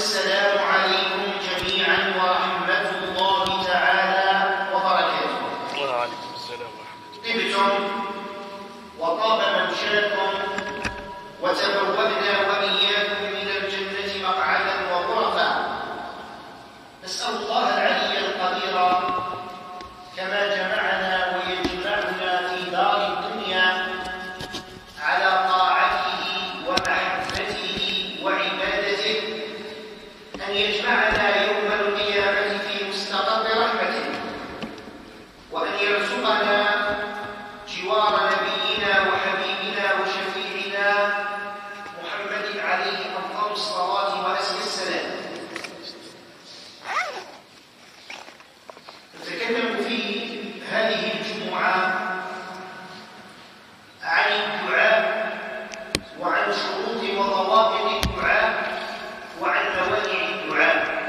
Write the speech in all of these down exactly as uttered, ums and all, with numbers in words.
السلام عليكم جميعا ورحمة الله تعالى وبركاته. وعليكم السلام ورحمة الله. طبتم وطاب ممشاكم وتبوأنا وإياكم من الجنة مقعدا وغرفا. نسأل الله العلي القدير كما جمعنا ويجمعنا في دار الدنيا على طاعته ومحبته وعبادته أن يجمعنا يوم القيامة في مستقر رحمته، وأن يرزقنا جوار نبينا وحبيبنا وشفيعنا محمد عليه أفضل الصلاة وأزكى السلام. نتكلم في هذه الجمعة عن الدعاء وعن شروط وضوابط الدعاء وعن موانع الدعاء.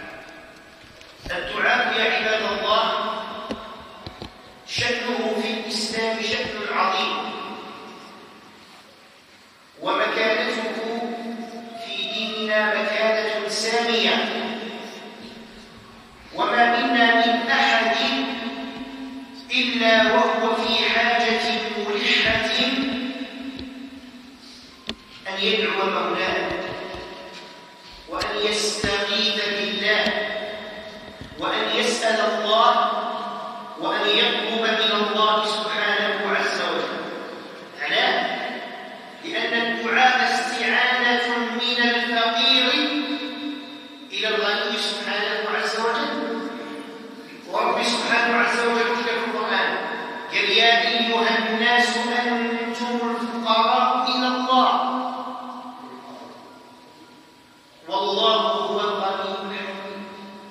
الدعاء يا عباد الله شأنه في الإسلام شأن عظيم، ومكانته في ديننا مكانة سامية، وما منا من أحد إلا وهو في حاجة ملحة أن يدعو مولاه وأن يستغيث بالله وأن يسأل الله وأن يطلب من الله سبحانه عز وجل. معناه لأن الدعاء استعانة من الفقير إلى الغني سبحانه عز وجل. ورب سبحانه عز وجل في القرآن قال يا أيها الناس أنتم الفقراء إلى الله والله هو الغني الحميد.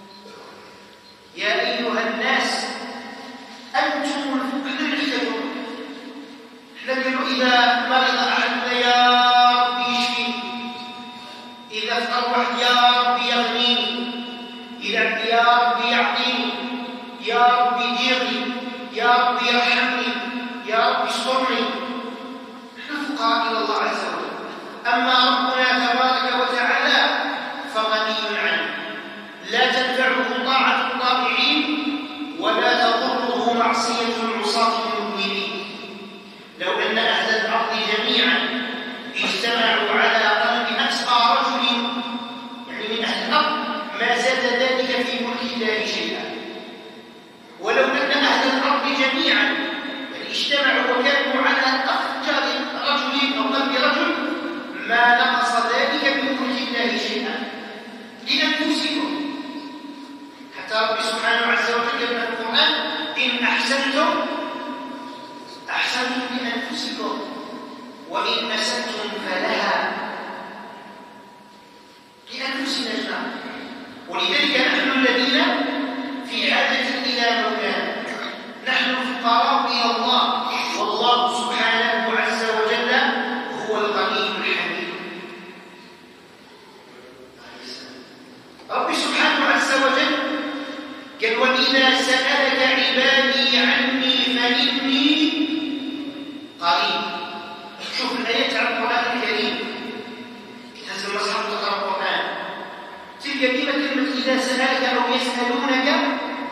يا أيها الناس أنتم الفقراء. احنا قالوا إذا مرض أحدنا يا رب يشفيني، إذا فرح يا رب يغنيني، إذا يا رب يعطيني، يا رب يديرني، يا رب يرحمني، يا رب يسترني. نحن فقراء إلى الله عز وجل. أما ربنا تبارك وتعالى فغني عنه، لا تنفعه طاعة الطائعين ولا تضره معصية العصاة المؤمنين. لو أن أهل الأرض جميعا اجتمعوا على قلب أتقى رجل يعني من أهل الأرض ما زاد ذلك في ملك الله شيئا. ولو أن أهل الأرض جميعا يعني اجتمعوا وكانوا على أفجر رجل أو قلب رجل ما نقص ذلك من ملك الله شيئا لأنفسكم. حتى رب سبحانه عز وجل في القرآن إن أحسنتم أحسنتم لأنفسكم وإن أسأتم فلها. لأنفسنا جميعا. ولذلك نحن الذين في حاجة إلى مولانا، نحن الفقراء إلى الله، والله سبحانه عز وجل هو الغني الحميد. رب سبحانه عز وجل قال وإذا سألك عبادي عني فإني قريب. شوف الآيات على القرآن الكريم، تهز المصحف تقرأ القرآن تلك كلمة كلمة إذا سألك أو يسألونك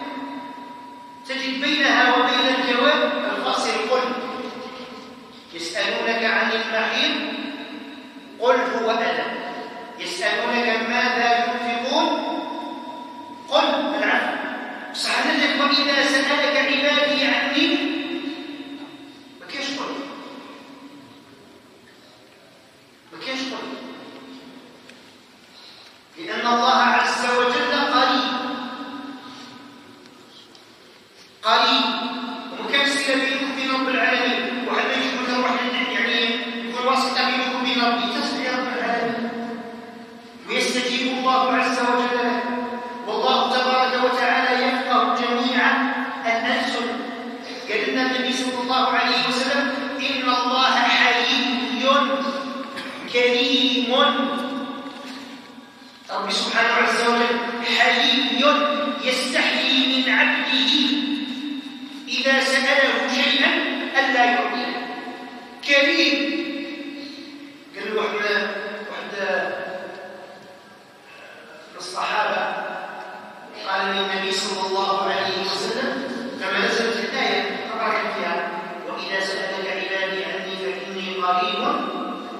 تجد بينها وبين الجواب الفاصل قل. يسألونك عن المحيط قل هو أذى. يسألونك ماذا ينفقون قل العفو. صحنتك وإذا سألك عبادي عني ما كاينش قل، ما كاينش قل، لأن الله عز وجل قريب قريب ومكسر بينكم وبين رب العالمين. وحتى يجب أن نروح يعني يكون واسطة بينكم وبين ربي تسمع رب العالمين ويستجيب الله عز وجل له. والله تبارك وتعالى يفقه جميع الألسن. قال لنا النبي صلى الله عليه وسلم إن الله حليم كريم. رب سبحانه عز وجل حليم يستحيي من عبده إذا سأله شيئا ألا يعطيه. كريم. قال له واحد واحد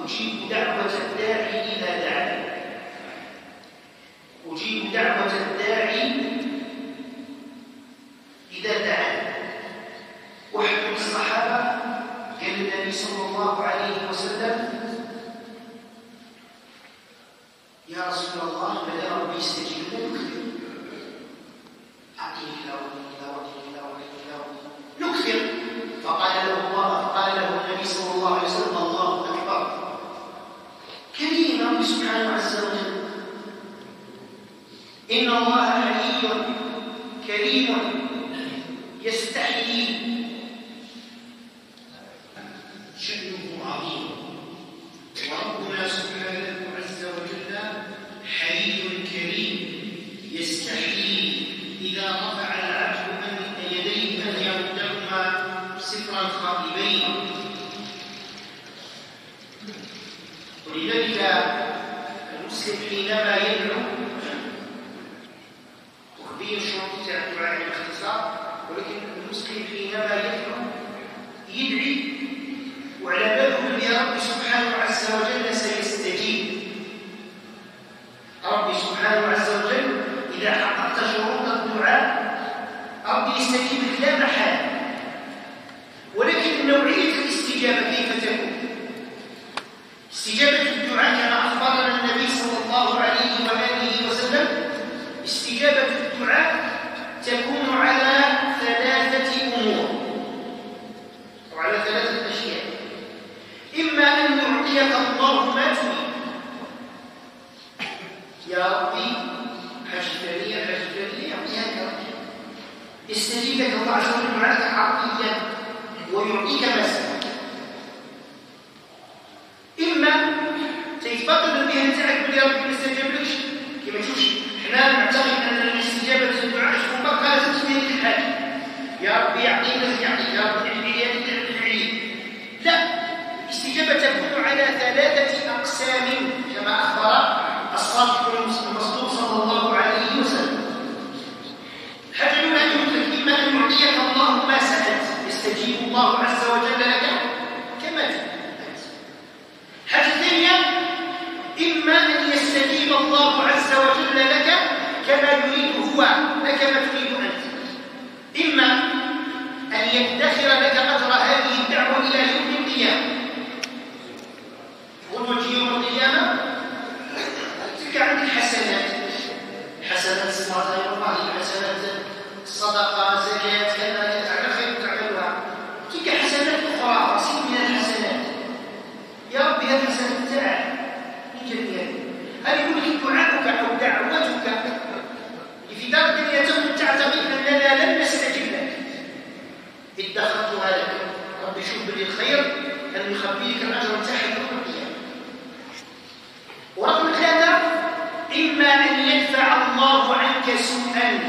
أجيب دعوة الداعي إذا دعاني أجيب دعوة الداعي إذا دعاني. واحد من الصحابة قال النبي صلى الله عليه وسلم يا رسول الله ماذا ربي يستجيب لك؟ أعطيني إلى وجهي إلى وجهي إلى وجهي إلى وجهي نكثر. فقال له الله فقال له النبي صلى الله عليه وسلم الله أكبر كريم ربي سبحانه عز وجل. إن الله حي كريم يستحيي شأنه عظيم. وربنا سبحانه عز وجل حي كريم يستحيي إذا رفع العبد من يديه أن يردهما صفرا خائبين. ولذلك المسلم حينما يدعو وفي الشروط تاع الدعاء باختصار، ولكن المسلم حينما يدعو يدعي وعلى باله يا رب سبحانه عز وجل سيستجيب. ربي سبحانه عز وجل إذا حققت شروط الدعاء ربي يستجيبك لا محالة. ولكن نوعية الاستجابة كيف تكون؟ استجابة الدعاء كما أخبرنا النبي صلى الله عليه وآله وسلم استجابة الدعاء تكون على ثلاثة أمور أو على ثلاثة أشياء. إما أن يعطيك الله ما تريد، يا ربي حاجة فلانية حاجة فلانية يعطيها ربي، يستجيب لك الله عز وجل دعاءك عرضيا ويعطيك ما سألت. إما تيتبطل المهنة تاعك بلي ربي ما استجابلكش، كما تشوفش حنا نعتقد أن استجابة الدعاء تكون بقى لازم تمهن الحاجة، يا ربي يعطينا يعطيك، يا ربي يعطيني يدك تعين. لا، الاستجابة تكون على ثلاثة أقسام كما أخبر الصادق المصدوق صلى الله عليه وسلم. الحاجة الأولى أن يدرك إما أن يعطيك الله ما سألت يستجيب الله عز وجل لك كما تريد. الحاجة الثانية إما أن يستجيب الله عز وجل لك كما يريد هو لا كما تريد أنت. إما أن يدخر لك أجر هذه الدعوة إلى يوم القيامة. غدوة يوم القيامة تلك عندك حسنات، حسنات الصلاة يوم الله، حسنات الصدقة، زكاة، كذا على خير تعملها، تلك حسنات أخرى رصيد من الحسنات. يا ربي هذه الحسنات تاعك من جميعها. هل يقول لك دعاءك أو دعوتك في دار الدنيا تكون تعتقد أننا لن نستجب لك، ادخرتها لك. ربي شوف بلي الخير أن يخبيك الأجر تاعك يوم القيامة. ورقم ثلاثة إما أن يدفع الله عنك سوءا،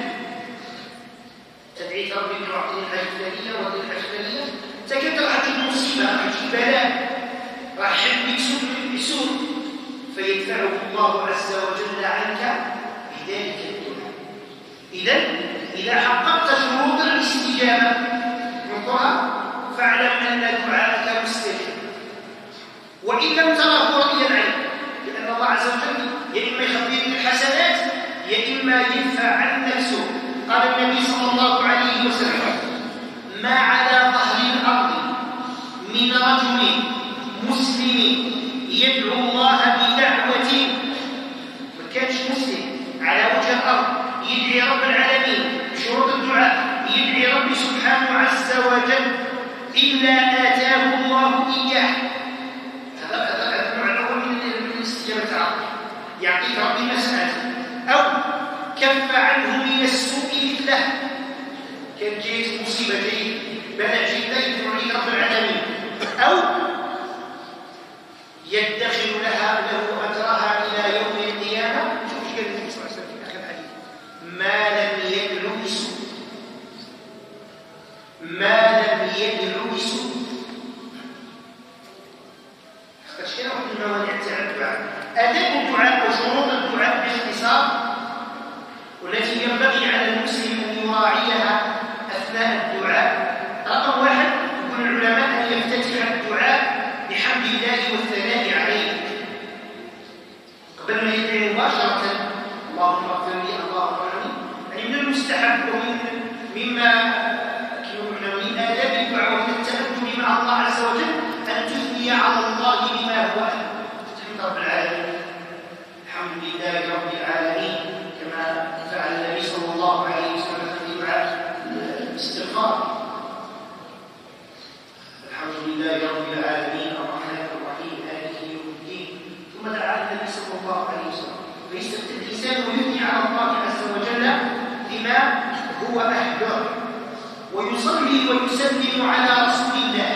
تدعي ربي يعطيني الحاجة الفلانية وهذه الحاجة الفلانية، تكاد راح تجيب مصيبة، راح تجيب بلاء، راح يحبك سوء بسوء، فيدفعه الله عز وجل عنك بذلك الدعاء. إذن إذا حققت شروط الاستجابة نقرأ فاعلم أن دعاءك مستجاب، وإن لم تره رضيا عنك، لأن الله عز وجل يا إما يخبرك الحسنات يا إما يدفع عنك سوء. قال النبي صلى الله عليه وسلم ما على ظهر الأرض من رجل مسلم يدعو الله بدعوة، ما كانش مسلم على وجه الأرض يدعي رب العالمين بشروط الدعاء، يدعي ربي سبحانه عز وجل إلا آتاه الله إياه. هذا النوع الأول من الاستجابة العرض، يعطيك ربي مسألة، أو كف عنه من السوء مثله، كان جيت مصيبة جيد بلاء جيد لا يدعو لك رب العالمين، أو يدخر لها له أجرها إلى يوم القيامة. شوف ايش قال النبي صلى الله عليه وسلم في آخر الحديث ما لم يدعو بسوء، ما لم يدعو بسوء. اختشينا واحد من الموانع تاع الدعاء. آداب الدعاء وشروط الدعاء باختصار، والتي ينبغي على المسلم أن يراعيها أثناء الدعاء. رقم واحد يقول العلماء أن يفتتح الدعاء بحمد الله والثناء عليه فالإنسان يثني على الله عز وجل بما هو أهله ويصلي ويسلم على رسول الله.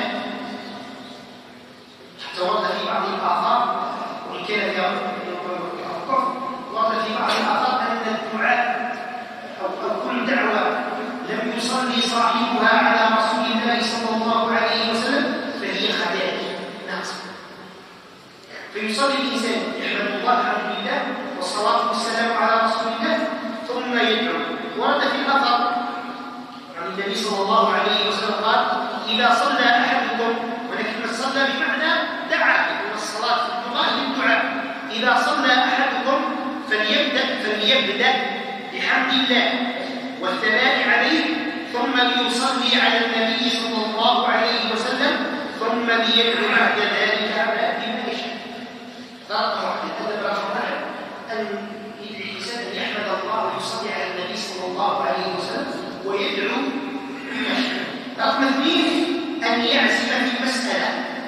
حتى ورد في بعض الآثار وإن كان فيها الكفر، ورد في بعض الآثار أن الدعاء أو كل دعوة لم يصلي صاحبها على رسول الله صلى الله عليه وسلم فهي خداج ناقصة. فيصلي الإنسان يحمد الله الحمد لله والصلاة والسلام على رسول الله ثم يدعو. ورد في الأثر عن النبي صلى الله عليه وسلم قال: إذا صلى أحدكم، ولكن صلى بمعنى دعا، والصلاة في اللغة للدعاء. إذا صلى أحدكم فليبدأ فليبدأ بحمد الله والثناء عليه ثم ليصلي على النبي صلى الله عليه وسلم ثم ليدعو بعد ذلك على بما يشاء. فرق واحد هذا برقم أن الإنسان أن يحمد الله ويصلي على النبي صلى الله عليه وسلم ويدعو بما يشاء. رقم اثنين أن يعزم في مسألة،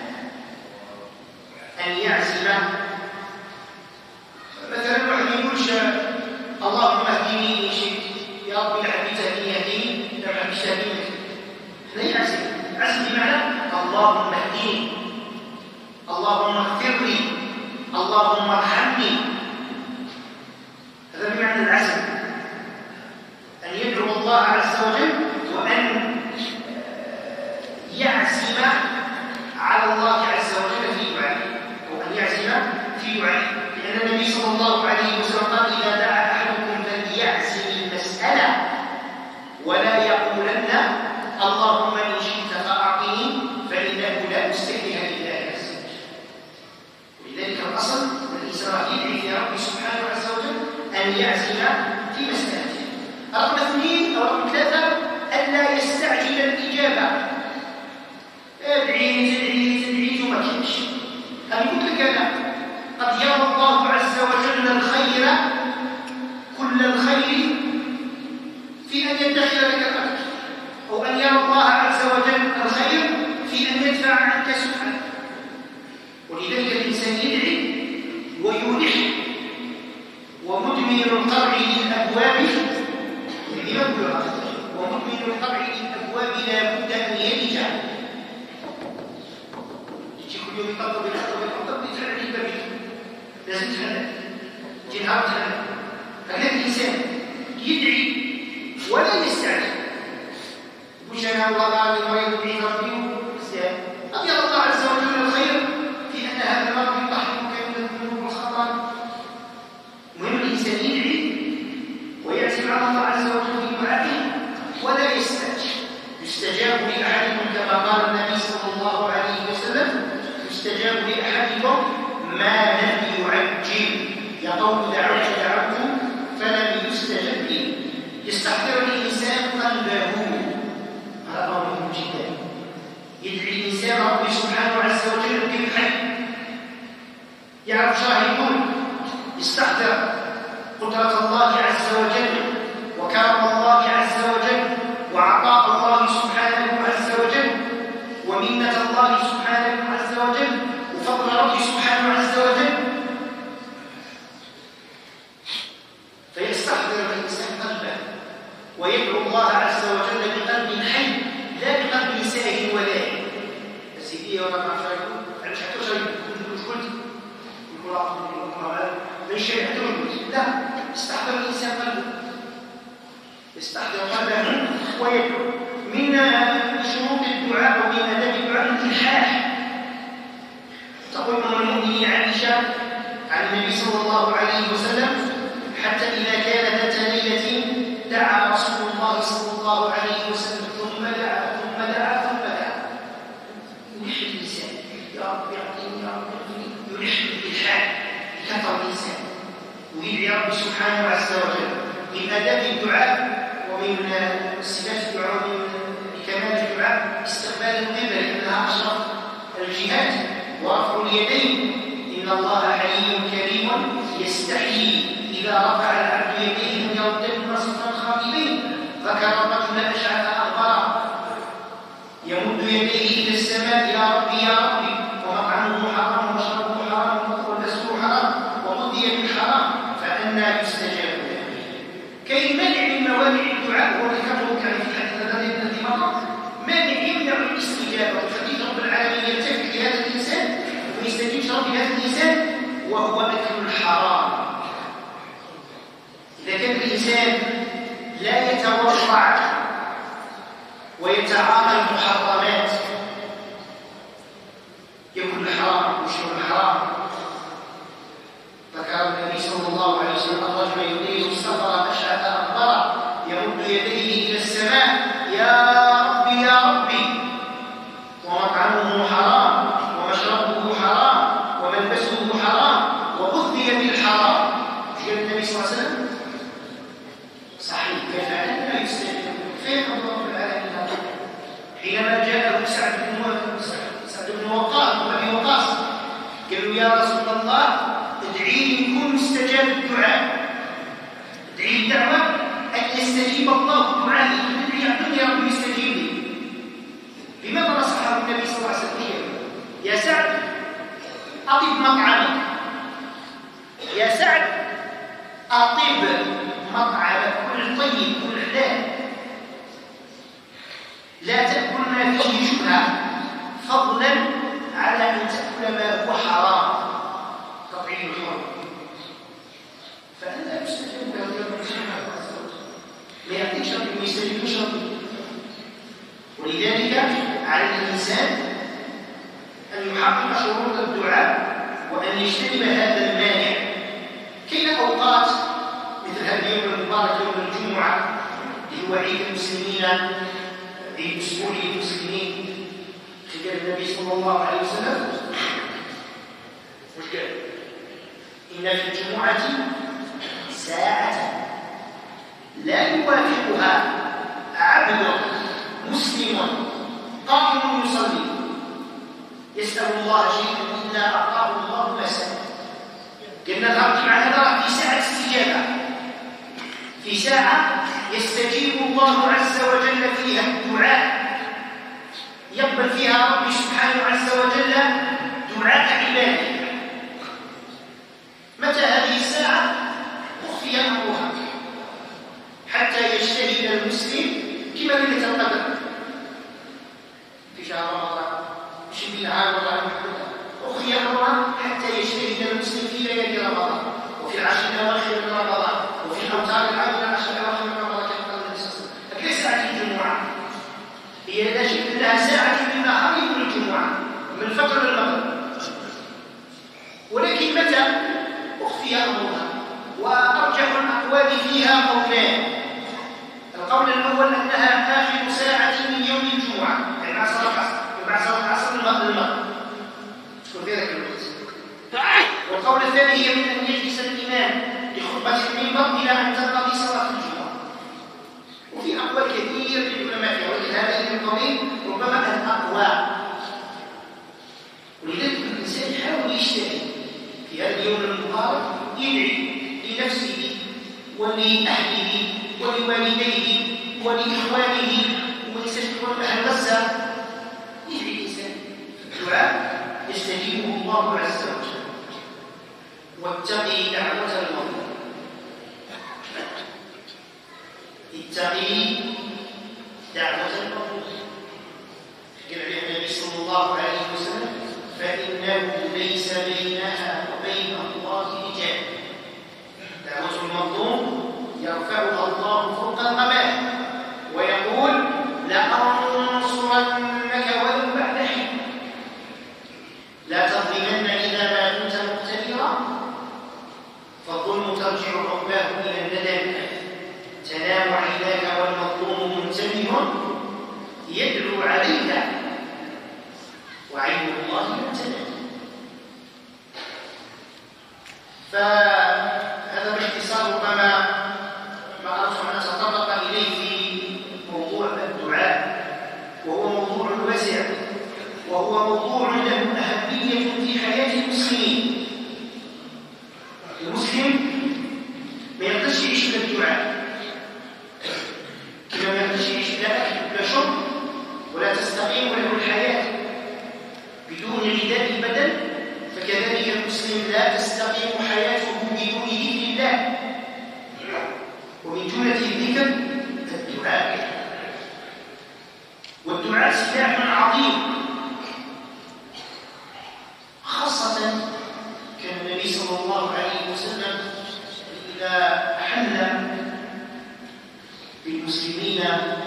أن يعزم. مثلا واحد يقولش اللهم اهدني إن شئت، يا رب لا حبيت اهدني اهدني، لا حبيت اهدني. لا يعزم، عزم بمعنى اللهم اهدني، اللهم اغفر لي، اللهم ارحمني. هذا بمعنى العزم، أن يدعو الله عز وجل وأن يعزم على الله عز وجل في دعائه، وأن يعزم في دعائه، لأن النبي صلى الله عليه وسلم قال: إذا دعا أحدكم فليعزم المسألة ولا يقولن اللهم إن شئت فأعطني فإنه لا مستكره لله عز وجل. ولذلك الأصل الإنسان يدعي في ربه سبحانه عز وجل أن يعزم في مسألته. رقم اثنين أو رقم ثلاثة ألا يستعجل الإجابة. ادعي تدعي تدعي وما كانش. أنا قلت لك أنا قد يرى الله عز وجل الخير كل الخير في أن يدخر لك الأجر، أو أن يرى الله عز وجل الخير في أن يدفع عنك سوءا. ولذلك الإنسان يدعي ويلح ومدمن القرع للأبواب ومدمن القرع للأبواب لا بد أن يلج. تجي كل يوم يطبق بالأطبق بالأطبق يتفعل الباب، لازم تفعل تجي نهار تفعل. فهذا الإنسان يدعي ولا يستعجل. يقول أنا والله أنا مريض بعيد ربي وزياد. قد يرى الله عز وجل الخير في أن هذا المرض يضحكك من الذنوب والخطايا. المهم الإنسان يدعي ويعزم على الله عز وجل في دعائه ولا يستعجل. يستجاب لأحدكم كما قال النبي صلى الله عليه وسلم: يستجاب لأحدكم ما لم يعجل. يقول دعوت دعوت فلم يستجب لي. يستحضر الإنسان قلبه، هذا أمر مهم جدا. يدعي الإنسان ربي سبحانه عز وجل بالحي، يعرف شاه يقول، يستحضر قدرة الله عز وجل وكرم الله عز وجل وعطاء الله سبحانه عز وجل ومنة الله سبحانه عز وجل وفضل ربي سبحانه عز وجل. فيستحضر الإنسان قلبه ويدعو الله عز وجل بقلب حي لا بقلب ساهي ولاهي. السيدية ولا ما عرفش يقول علاش حتى شيء يقول قلت يقول أعطي من شيء حتى يقول لا. يستحضر الإنسان قلبه، يستحضر قلبه ويدعو. من شروط الدعاء ومن آداب الدعاء الإلحاح. تقول أم المؤمنين عائشة عن النبي صلى الله عليه وسلم: حتى إذا كان ذات ليلة دعا رسول الله صلى الله عليه وسلم ثم دعا ثم دعا ثم دعا. يلح الإنسان: يا رب يعطيني يا رب يعطيني. يلح بالإلحاح يكثر الإنسان ويدعي ربي سبحانه عز وجل. من آداب الدعاء ومن صفات الدعاء ومن كمال الدعاء استقبال القبلة، لأنها أشرف الجهات، ورفع اليدين. إن الله حي كريم يستحيي إذا رفع العبد يديه أن يردهما صفا خاطبين. ذكر الرجل أشعث أغبر يمد يديه إلى السماء: يا ربي يا ربي، ومطعمه حرام ومشربه حرام ولبسه حرام وغذي بالحرام فأنا وهو أكل الحرام. إذا كان الإنسان لا يتورع ويتعاطى المحرمات، يأكل الحرام ويشرب الحرام. ذكر النبي صلى الله عليه وسلم الرجل يريد السفر أشعث أغبر يمد يديه إلى السماء يا ربي يا ربي، ومطعمه حرام ومشربه حرام وملبسه حرام وغذي بالحرام. مش قال النبي صلى الله عليه وسلم؟ صحيح، كيف لا يستجيب؟ فين الله العالمين؟ حينما جاءه سعد بن سعد بن وقاص وابي وقاص قالوا يا رسول الله ادعي لي كن مستجاب الدعاء، ادعي الدعوه ان يستجيب الله دعائي، ادعي اعطني يا رب يستجيب لي. لماذا نصحه النبي صلى الله عليه وسلم؟ يا سعد اطب مطعمك، يا سعد اطب مطعمك، كل طيب كل حلال، لا تأكل ما فيه شبهة، فضلا على أن تأكل ما هو حرام تطعيم الحرام. فأنت يستجيب له يوم القيامة، ما يعطيك شرط ويستجيب شرط. ولذلك على الإنسان أن يحقق شروط الدعاء وأن يجتنب هذا المانع. كاين أوقات مثل هذا اليوم المبارك يوم الجمعة اللي هو عيد المسلمين، عيد أسبوع المسلمين. قال النبي صلى الله عليه وسلم وش قال؟ إن في الجمعة ساعة لا يوافقها عبد مسلم قائم يصلي يسأل الله شيئا إلا أعطاه الله ما سأل. قلنا الأرض مع هذا في ساعة استجابة، في ساعة يستجيب الله عز وجل فيها الدعاء، يقبل فيها ربي سبحانه عز وجل دعاء عباده. متى هذه الساعة؟ أخفي أمرها حتى يجتهد المسلم كما ليلة القدر في شهر رمضان، مش في نهار رمضان، أخفي أمرها حتى يجتهد المسلم في ليالي رمضان وفي العشر الأواخر من رمضان وفي الأوتار العامة العشر الأواخر من رمضان كما قال النبي صلى الله عليه وسلم. فكيف ساعة الجمعة؟ هي لا شك لها ساعة من نهار يوم الجمعة من الفجر للمغرب، ولكن متى أخفي أمرها؟ وأرجح الأقوال فيها قولان. القول الأول أنها آخر ساعة من يوم الجمعة، يعني بعد صلاة العصر، بعد صلاة العصر للمغرب تكون في ذلك الوقت. والقول الثاني هي من أن يجلس الإمام لخطبة المنبر إلى أن تنقضي صلاة الجمعة. وفي أقوال كثير للعلماء فيها، ولكن هذه القولين ربما الأقوى. ولذلك الإنسان يحاول يجتهد في هذا اليوم المبارك، يدعي لنفسه ولأهله ولوالديه ولإخوانه ويستشكر أهل غزة. يدعي الإنسان الدعاء يستجيبه الله عز وجل. واتقي دعوة المظلوم، اتقي دعوة المظلوم. قال النبي صلى الله عليه وسلم فإنه ليس بينها وبين الله حجاب. دعوة المظلوم يرفعها الله فوق القمر ويقول لأنصرنك ولو بعد حين. لا تظلمن إذا ما كنت مقتدرا، فالظلم ترجع عقباه إلى الندم. تنام عيناك والمظلوم منتبه يدعو عليك وعين الله لم تنام. فهذا باختصار ربما ما أردت أن أتطرق إليه في موضوع الدعاء، وهو موضوع واسع، وهو موضوع له أهمية في حياة المسلمين. المسلم ما يقدرش يعيش بلا الدعاء، كما ما يقدرش يعيش بلا أكل بلا شرب، ولا تستقيم له الحياة بدون غذاء البدن، فكذلك المسلم لا تستقيم حياته بدون ذكر الله. ومن جملة الذكر الدعاء، والدعاء سلاح عظيم، خاصة كان النبي صلى المسلمين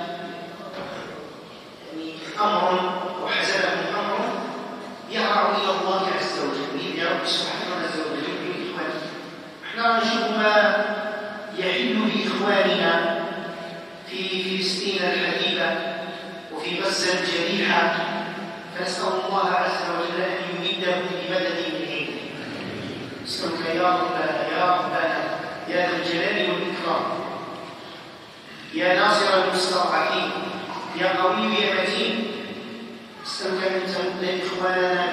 يعني أمر وحزنهم أمر يرعى إلى الله عز وجل، إذ يا رب سبحانه عز وجل بإخوانه. احنا نشوف ما يحل بإخواننا في فلسطين الحبيبة وفي غزة الجريحة، فنسأل الله عز وجل أن يمدهم بمدد من عنده. نسألك يا ربنا يا ربنا يا ذا الجلال والإكرام، يا ناصر المستضعفين، يا قوي يا متين، نسألك أن تمد إخواننا